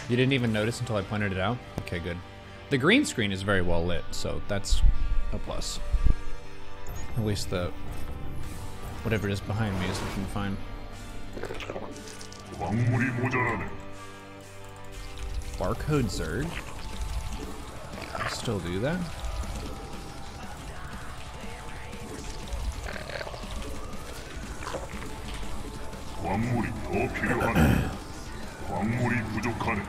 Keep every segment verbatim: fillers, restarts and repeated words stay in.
You didn't even notice until I pointed it out? Okay, good. The green screen is very well lit, so that's a plus. At least the... whatever is behind me is looking fine. Barcode Zerg? Still do that? 광물이 더 필요하네. 광물이 부족하네.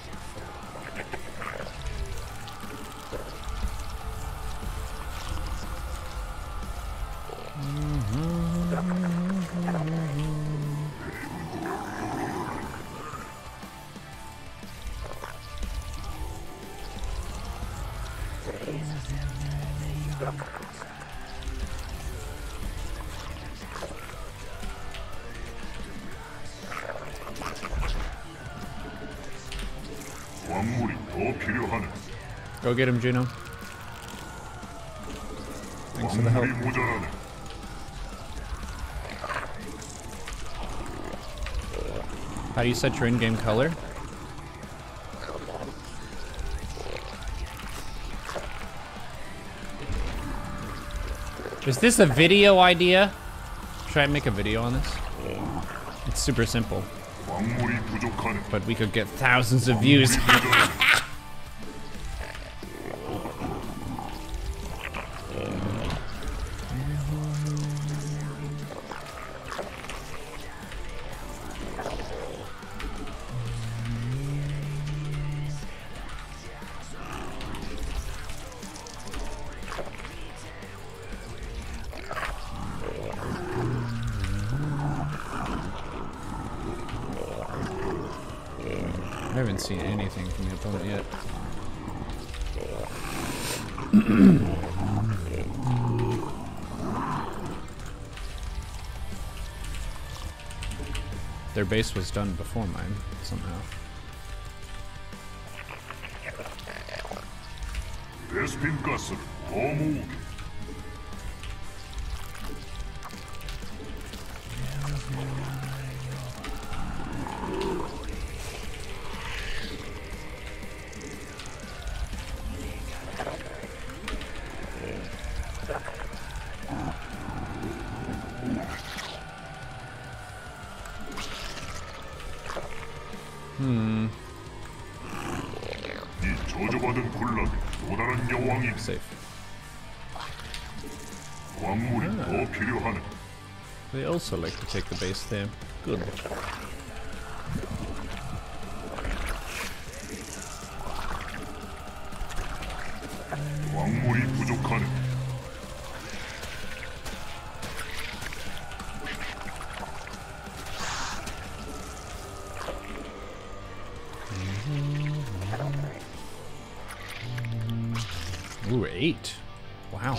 광물이 더 필요하네. Go get him, Juno. Thanks for the help. 광물이 모자라네. How do you set your in-game color? Is this a video idea? Should I make a video on this? It's super simple. 광물이 부족하네. But we could get thousands of views. I haven't seen anything from the opponent yet. Their base was done before mine, somehow. 베스핀 가스를 더 모으게. Hmm. 이 저주받은 군락에 또 다른 여왕이 Safe. 광물이 더 필요하네. They also like to take the base there. Good. 광물이 부족하네. Ooh, eight. Wow.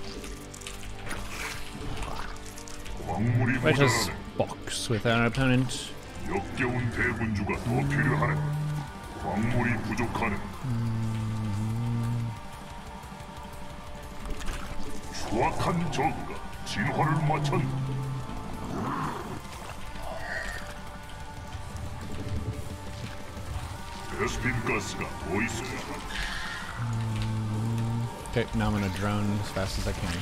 광물이 Let us 모자라네. box with our opponent. 역겨운 대군주가 더 필요하네. 광물이 부족하네. 추악한 저그가 진화를 마쳤네. 베스핀 가스가 더 있어야 하네. Okay, now I'm gonna drone as fast as I can.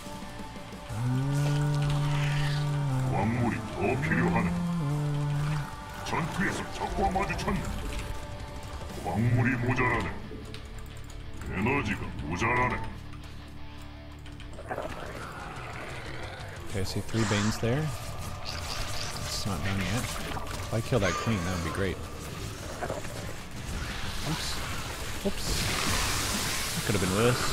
광물이 더 필요하네. 전투에서 적과 마주쳤네. 광물이 모자라네. 에너지가 모자라네. Okay, I see three Banes there. It's not done yet. If I kill that queen, that would be great. Oops. Oops. That could have been worse.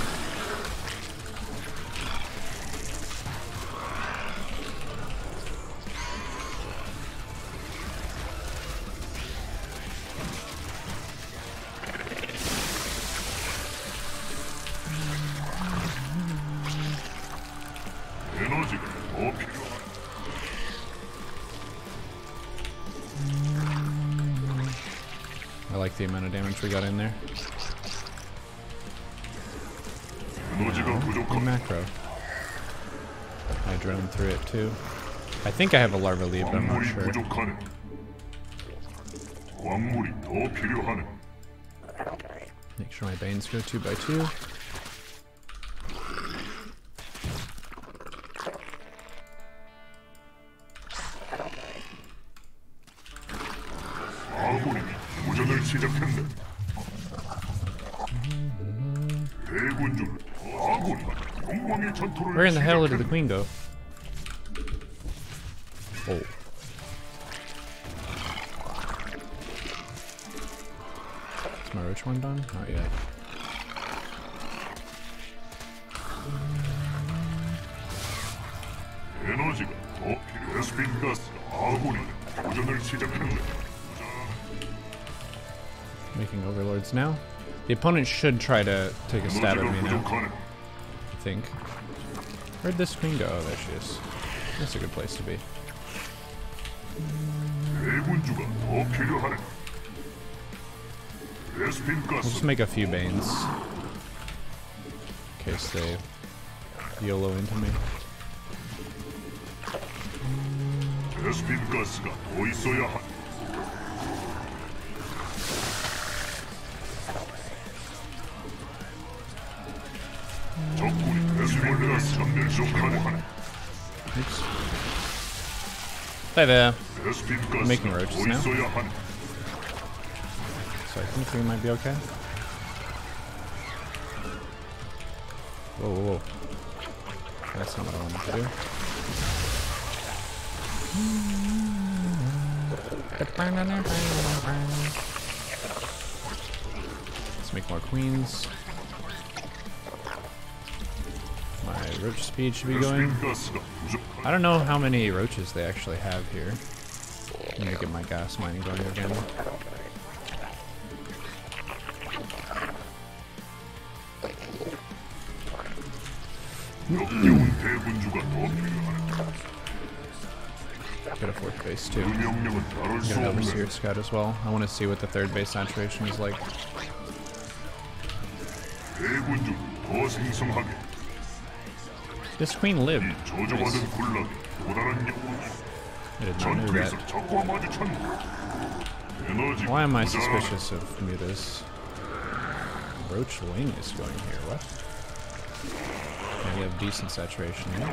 에너지가 더 필요하네. I like the amount of damage we got in there. 에너지가 Good 부족하네. macro. I droned through it too. I think I have a larva lead, but I'm not 광물이 sure. 부족하네. 광물이 더 필요하네. Make sure my Banes go two by two. 아군이 도전을 시작했네. 대군주 아군 영광의 전투를 Where in the hell did the 시작했네. queen go? Oh. Is my roach one done? Not yet. 에너지가 더 필요해. 스핀 가스가 아군이 도전을 시작했네. Making overlords now. The opponent should try to take a stab at 에너지가 me now, 부족하네. I think. Where'd this queen go? Oh, there she is. That's a good place to be. 대군주가 더 필요하네. 베스핀 We'll just 가스 make a few Banes. In case they YOLO into me. 베스핀 가스가 더 있어야 하. 적군이 베스핀 가스가 부족하네. Oops. Hi there. 베스핀 Making 가스가 roaches 더 now? 있어야 하네. So I think we might be okay. Whoa, whoa, whoa. That's not what I wanted to do. Let's make more queens. My roach speed should be going. 베스핀 가스가 부족하네. I don't know how many roaches they actually have here. I'm gonna get my gas mining going again. 역겨운 대군주가 더 필요하네. Get a fourth base too. 그 명령은 다룰 수 Get an 없네. overseer scout as well. I want to see what the third base saturation is like. 대군주 더 생성하게. This queen lived. 저주받은 군락이 또 다른 영웅이 I did not know that. 전투에서 적과 마주쳤네. 에너지가 Why am I 모자라네. suspicious of Mutas? Roach Wing is going here. What? Yeah, we have decent saturation here.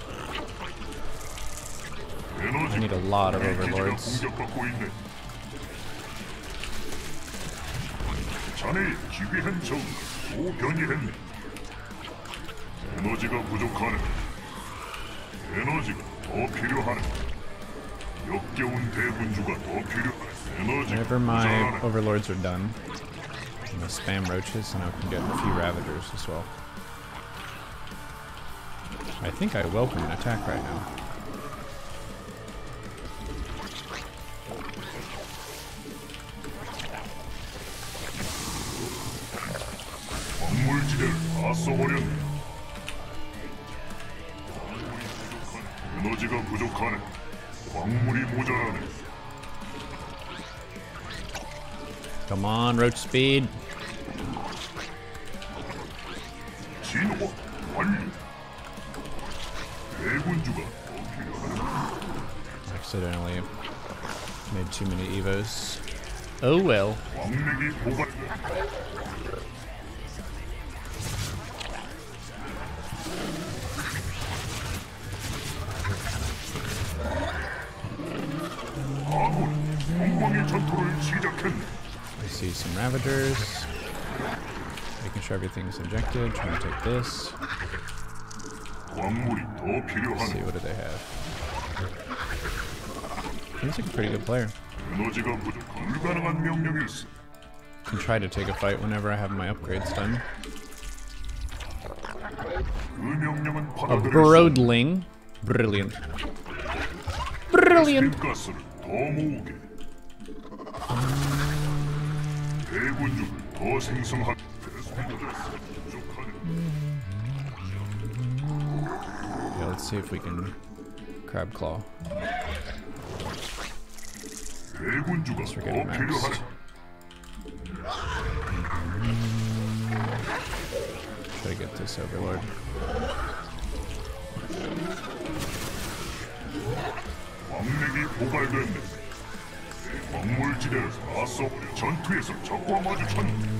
I need a lot of overlords. 공격받고 있네. 자네의 기괴한 적 또 변이했네. 에너지가 부족하네. 에너지가 더 필요하네. 역겨운 대군주가 더 필요하네. 에너지가 Whenever my 모자라네. overlords are done, I'm gonna spam roaches and I can get a few ravagers as well. I think I welcome an attack right now. 광물지대를 다 써버렸네. 에너지가 부족하네. 광물이 모자라네. Come on, roach speed. 진화 완료. 대군주가 더 필요하네. Accidentally made too many evos. Oh well. 광맥이 고갈. 아군 영광의 전투를 시작했네. I see some ravagers. Making sure everything's injected. Trying to take this. 광물이 더 Let's see, 필요하네. what do they have? He's like a pretty good player. 에너지가 부족. 불가능한 명령일세. Can try to take a fight whenever I have my upgrades done. 그 명령은 A 받아들일 수 없네. Broadling. Brilliant. Brilliant. 가스를 더 모으게. 대군주를 더 생성하게. 가스가 부족하네. Yeah, let's see if we can crab claw. 대군주가 We're 더 getting 필요하네. maxed. Try to get this overlord. 광맥이 고갈됐네. 광물지대를 다 전투에서 적과 마주쳤네.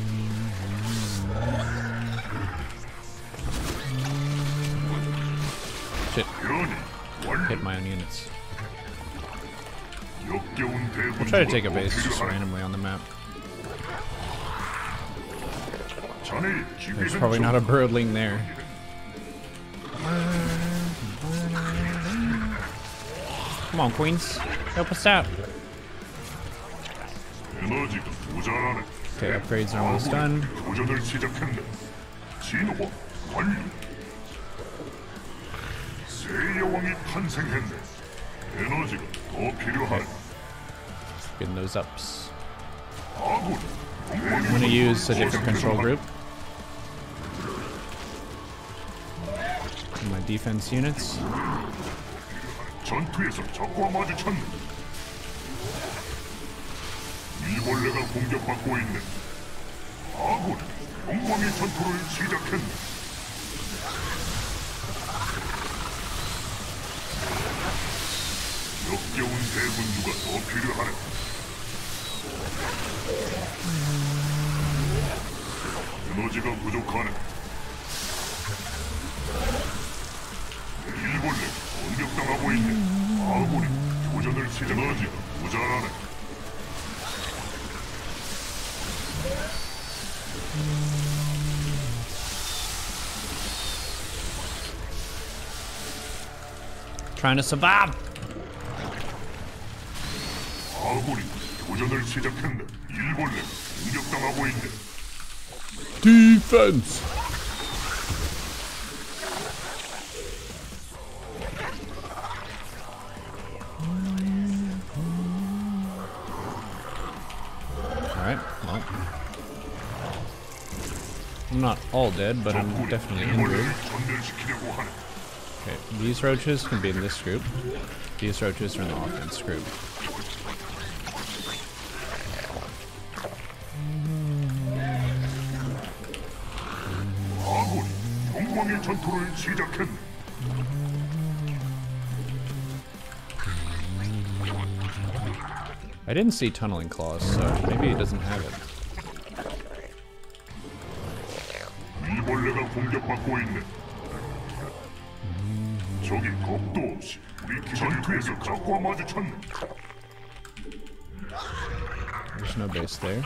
Shit. 변이 완료. Hit my own units. 역겨운 대군주가 We'll try to take a base 더 just 필요하네. randomly on the map. 자네의 There's 기비는 probably not a birdling there. Come on, Queens. Help us out. 에너지가 모자라네. Okay, upgrades are almost done. 도전을 시작했네. 진화 완료. 새 여왕이 탄생했네. 에너지가 더 필요하네. Getting those ups. 아군. I'm gonna use a different control group. My defense units. 전투에서 적과 마주쳤네. 일벌레가 공격받고 있네. 아군. 영광의 전투를 시작했네. 역겨운 대군주가 더 필요하네. 에너지가 부족하네. 일본래 공격당하고 있네. 아군이 교전을 시작. 에너지가 모자라네. Trying to survive. 아군이 교전을 시작했네. 일본래 공격당하고 있네. Defense. Alright, well. I'm not all dead, but I'm 적군이 definitely injured. 일본래를 전멸시키려고 하네. Okay, these roaches can be in this group. These roaches are in the offense group. 아군이 영광의 전투를 시작했네. I didn't see tunneling claws, so maybe he doesn't have it. 일벌레가 공격받고 있네. 적이 겁도 없이 우리 전투에서 적과 마주쳤네. There's no base there.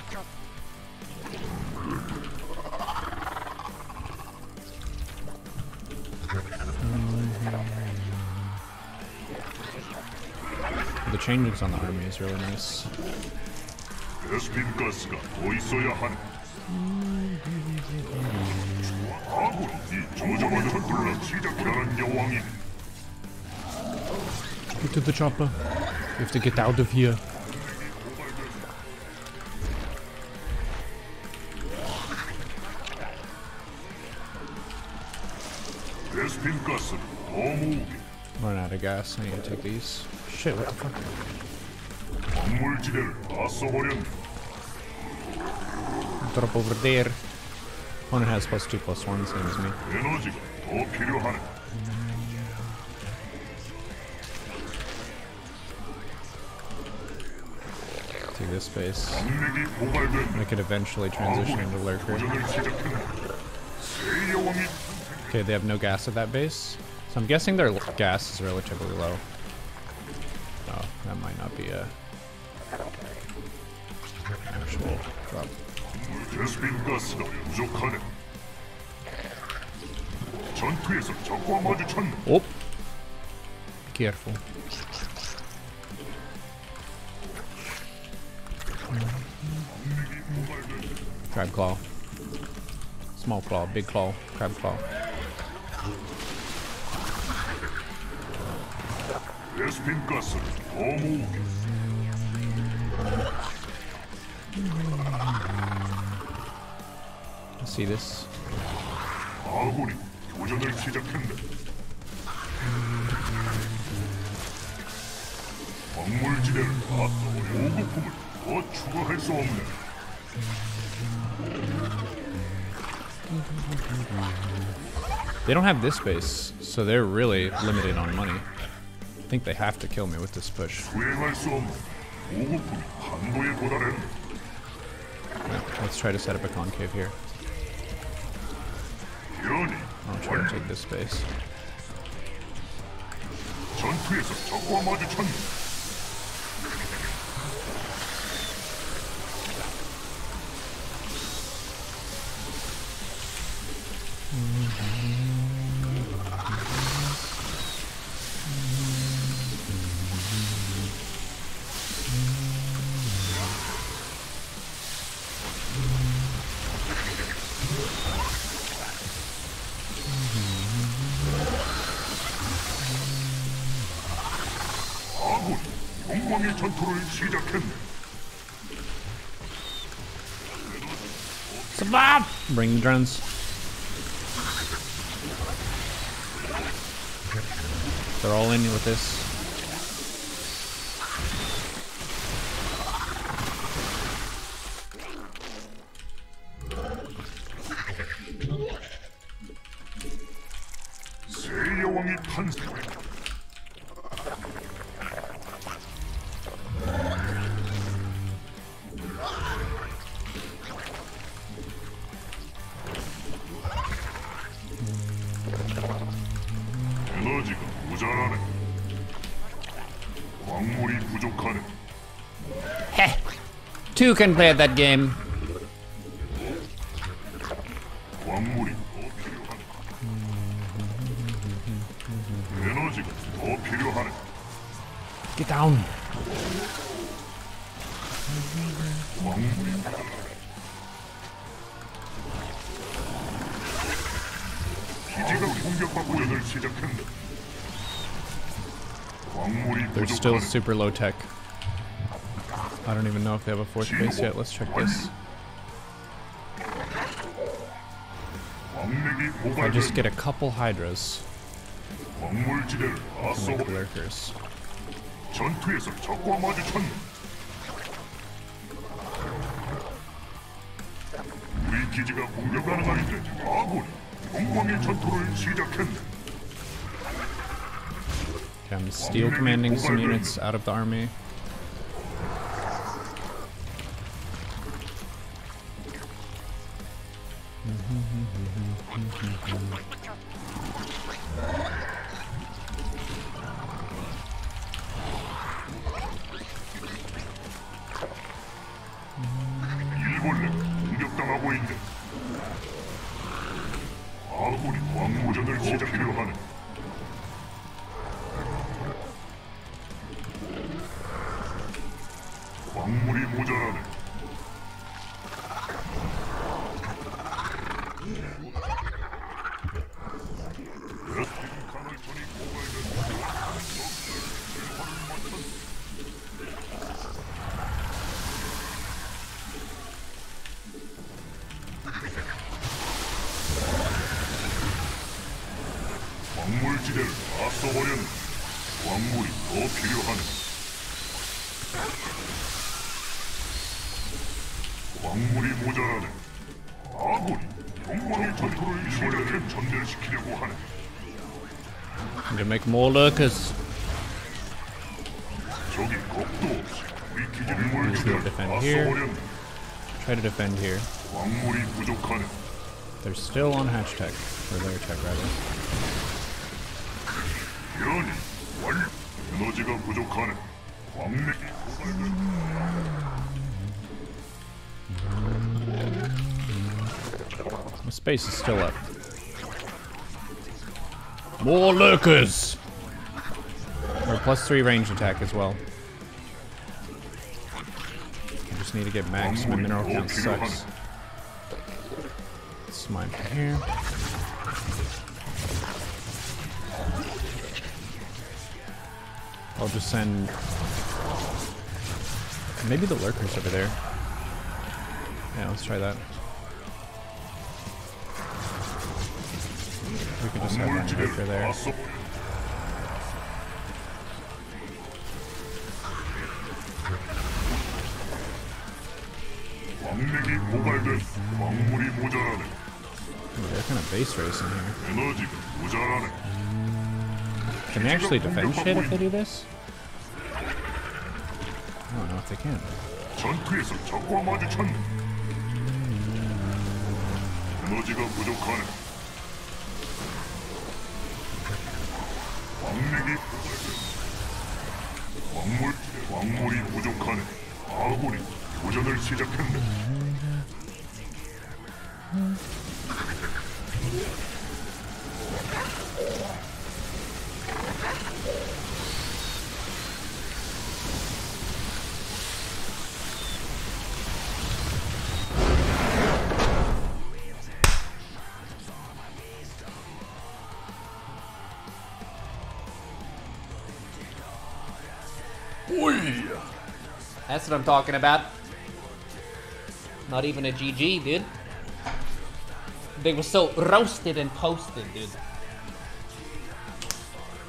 The changes on the army is really nice. 베스핀 가스가 더 있어야 하네. 아군이 이 조정하는 전투를 시작하는 여왕이네. Get to the chopper. We have to get out of here. 베스핀 가스를 더 모으게. Run out of gas. I need to take these. Shit, what the fuck? 광물지대를 다 써버렸네. Drop over there. Opponent has plus two, plus one, same as me. 에너지가 더 필요하네. Take this space. 강력이 고갈된 I could eventually transition into lurker. 도전을 시작했네. 새 여왕이 Okay, they have no gas at that base. So I'm guessing their gas is relatively low. Oh, that might not be a actual drop. 베스핀 가스가 부족하네. 전투에서 적과 마주쳤네. Oh! Careful. Crab claw. Small claw, big claw, crab claw. 베스핀 가스를 더 모으게. See this? 아군이 교전을 시작했네. 광물지대를 다 보급품을 더 추가할 수 없네. They don't have this base, so they're really limited on money. I think they have to kill me with this push. 수행할 수 없는 보급품이 한도에 도달했네. Let's try to set up a concave here. 연이 I'll try to take this space. 전투에서 적과 마주쳤네. 아군 영광의 전투를 시작했네. Survive! Bring the drones. They're all in with this. 새 여왕이 탄생. 에너지가 모자라네. 광물이 부족하네. Heh! Two can play at that game. 광물이 더 필요하네. 에너지가 더 필요하네. Get down. 광물이 기지가 공격받고 연을 시작했네. 광물이 They're still 부족하네. super low tech. I don't even know if they have a fourth base yet. Let's check this. 광맥이 If I just 고갈된 get a couple hydras, 광물지대를 I 맞서 can make lurkers. 전투에서 적과 마주쳤네. 우리 기지가 공격하는 가는데 아군이 영광의 전투를 시작했네. Okay, I'm steel commanding some units out of the army. 일본래가 공격당하고 있네. 아군이 광무전을 시작하려 하네. 광물이 모자라네. 강을천이 고갈된 광물지대를 다 써버렸네. 광물이 더 필요하네. 광물이 모자라네. 아군이 영광의 전투를 일본에게 전멸시키려고 하네. I'm gonna make more lurkers. 적이 겁도 없이 우리 기지를 Who's gonna 물지대를 defend 다 here? 써버렸네. Try to defend here. 광물이 부족하네. They're still on hatch tech, or their tech rather. 연이 완료. 에너지가 부족하네. 광맥이 고갈된 The space is still up. More lurkers! Or plus three range attack as well. I just need to get max. My mineral count sucks. Let's mine from here. I'll just send... Maybe the lurkers over there. Yeah, let's try that. We could just have one lurker 광물지대를 there. 다 써버렸네. 광맥이 고갈된 광물이 모자라네. Ooh, they're kind of base racing here. 에너지가 모자라네. Can they actually defend shit if they do this? I don't know if they can. 전투에서 적과 마주쳤네. 에너지가 부족하네. 광맥이 광물 광물이 부족하네. 아군이 도전을 시작했네. That's what I'm talking about. Not even a G G, dude. They were so roasted and toasted, dude.